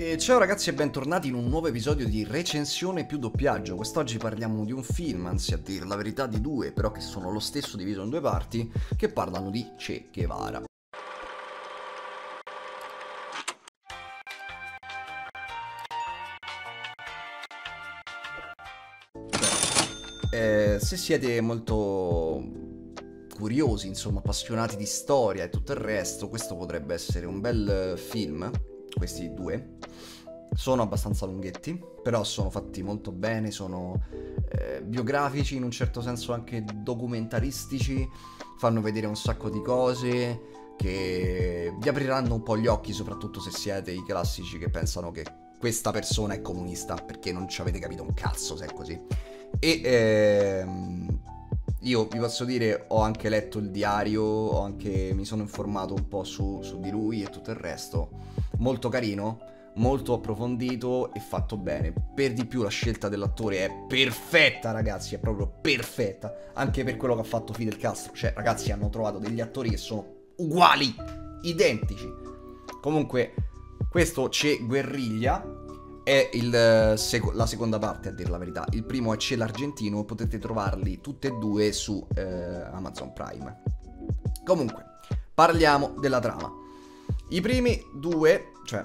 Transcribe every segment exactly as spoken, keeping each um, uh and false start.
E ciao ragazzi e bentornati in un nuovo episodio di recensione più doppiaggio. Quest'oggi parliamo di un film, anzi a dir la verità di due, però che sono lo stesso diviso in due parti, che parlano di Che Guevara. Eh, se siete molto curiosi, insomma, appassionati di storia e tutto il resto, questo potrebbe essere un bel film. Questi due sono abbastanza lunghetti, però sono fatti molto bene, sono eh, biografici, in un certo senso anche documentaristici, fanno vedere un sacco di cose che vi apriranno un po' gli occhi, soprattutto se siete i classici che pensano che questa persona è comunista, perché non ci avete capito un cazzo se è così. E ehm, io vi posso dire, ho anche letto il diario, ho anche, mi sono informato un po' su, su di lui e tutto il resto. Molto carino, molto approfondito e fatto bene. Per di più la scelta dell'attore è perfetta, ragazzi, è proprio perfetta. Anche per quello che ha fatto Fidel Castro. Cioè, ragazzi, hanno trovato degli attori che sono uguali, identici. Comunque, questo Che Guerriglia è il sec- la seconda parte, a dire la verità. Il primo è Che l'Argentino, potete trovarli tutti e due su eh, Amazon Prime. Comunque, parliamo della trama. I primi due, cioè...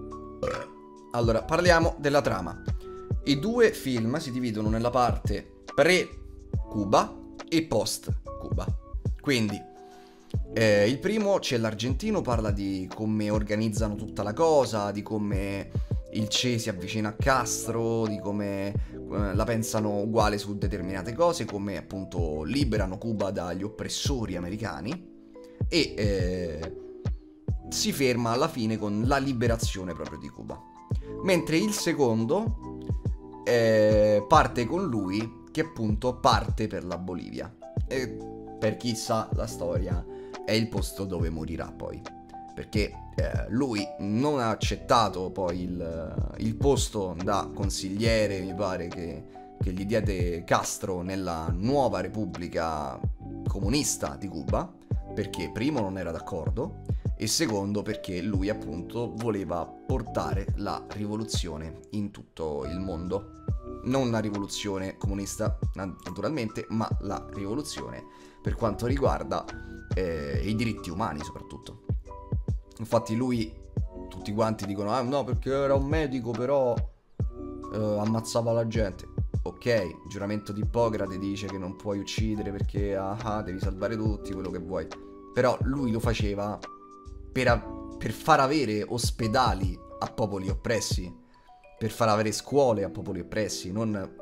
Allora, parliamo della trama. I due film si dividono nella parte pre-Cuba e post-Cuba. Quindi, eh, il primo, Che l'Argentino, parla di come organizzano tutta la cosa, di come il Che si avvicina a Castro, di come eh, la pensano uguale su determinate cose, come appunto liberano Cuba dagli oppressori americani e eh, si ferma alla fine con la liberazione proprio di Cuba. Mentre il secondo eh, parte con lui che appunto parte per la Bolivia. E per chi sa la storia è il posto dove morirà poi. Perché eh, lui non ha accettato poi il, il posto da consigliere, mi pare, che, che gli diede Castro nella nuova Repubblica Comunista di Cuba, perché primo non era d'accordo e secondo perché lui appunto voleva portare la rivoluzione in tutto il mondo. Non la rivoluzione comunista naturalmente, ma la rivoluzione per quanto riguarda eh, i diritti umani soprattutto. Infatti lui, tutti quanti dicono ah no perché era un medico però eh, ammazzava la gente. Ok, giuramento di Ippocrate dice che non puoi uccidere perché ah, ah, devi salvare tutti, quello che vuoi. Però lui lo faceva per, a- per far avere ospedali a popoli oppressi, per far avere scuole a popoli oppressi, non,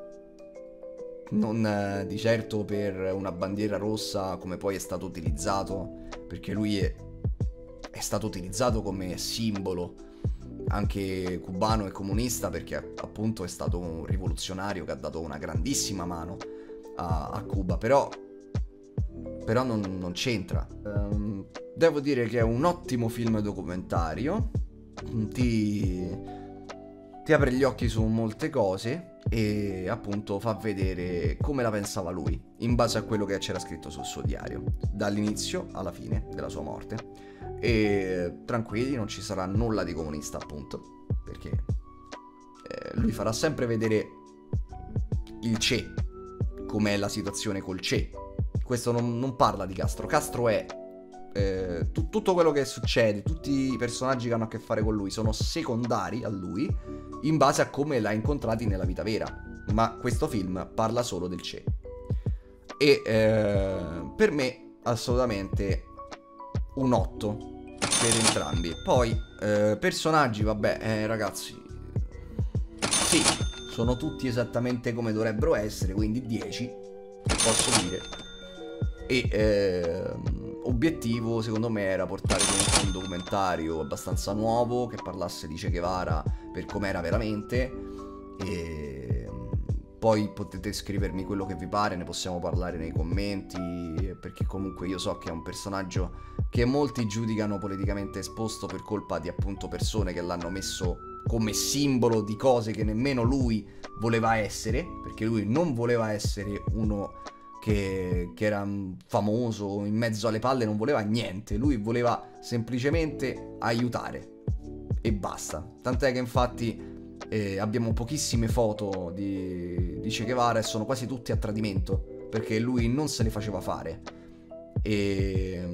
non eh, di certo per una bandiera rossa come poi è stato utilizzato, perché lui è, è stato utilizzato come simbolo anche cubano e comunista, perché appunto è stato un rivoluzionario che ha dato una grandissima mano a, a Cuba, però, però non, non c'entra. Um, devo dire che è un ottimo film documentario, ti, ti apre gli occhi su molte cose e appunto fa vedere come la pensava lui, in base a quello che c'era scritto sul suo diario, dall'inizio alla fine della sua morte. E tranquilli, non ci sarà nulla di comunista appunto, perché eh, lui farà sempre vedere il Che, com'è la situazione col Che. Questo non, non parla di Castro. Castro è eh, tu, tutto quello che succede, tutti i personaggi che hanno a che fare con lui sono secondari a lui in base a come l'ha incontrati nella vita vera. Ma questo film parla solo del Che. E eh, per me assolutamente un otto per entrambi. Poi eh, personaggi, vabbè, eh, ragazzi, sì, sono tutti esattamente come dovrebbero essere, quindi dieci, posso dire. E eh, obiettivo secondo me era portare comunque un documentario abbastanza nuovo che parlasse di Che Guevara per com'era veramente. E poi potete scrivermi quello che vi pare, ne possiamo parlare nei commenti, perché comunque io so che è un personaggio che molti giudicano politicamente esposto per colpa di appunto persone che l'hanno messo come simbolo di cose che nemmeno lui voleva essere, perché lui non voleva essere uno che, che era famoso, in mezzo alle palle, non voleva niente, lui voleva semplicemente aiutare e basta. Tant'è che infatti eh, abbiamo pochissime foto di, di Che Guevara e sono quasi tutti a tradimento, perché lui non se le faceva fare. E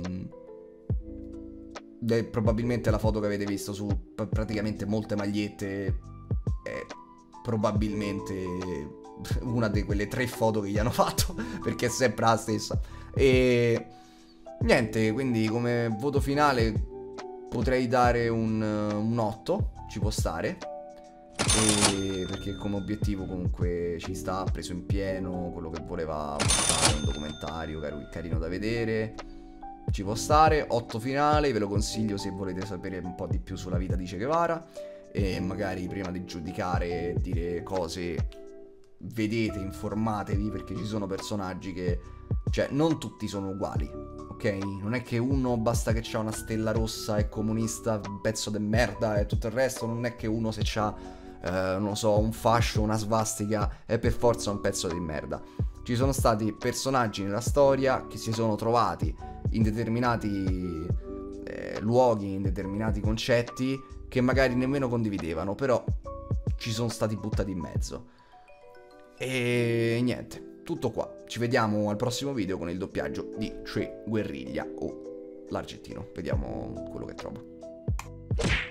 eh, probabilmente la foto che avete visto su p- praticamente molte magliette è probabilmente una di quelle tre foto che gli hanno fatto, perché è sempre la stessa. E niente, quindi come voto finale potrei dare un, un otto, ci può stare, e perché come obiettivo comunque ci sta, ha preso in pieno quello che voleva fare, un documentario car- carino da vedere, ci può stare. Otto finale, ve lo consiglio se volete sapere un po' di più sulla vita di Che Guevara, e magari prima di giudicare e dire cose vedete, informatevi, perché ci sono personaggi che, cioè, non tutti sono uguali, ok? Non è che uno basta che c'ha una stella rossa è comunista, un pezzo de merda e tutto il resto, non è che uno se c'ha, eh, non lo so, un fascio, una svastica è per forza un pezzo di merda. Ci sono stati personaggi nella storia che si sono trovati in determinati eh, luoghi, in determinati concetti che magari nemmeno condividevano, però ci sono stati buttati in mezzo. E niente, tutto qua. Ci vediamo al prossimo video con il doppiaggio di Che Guerriglia o l'argentino. Vediamo quello che trovo.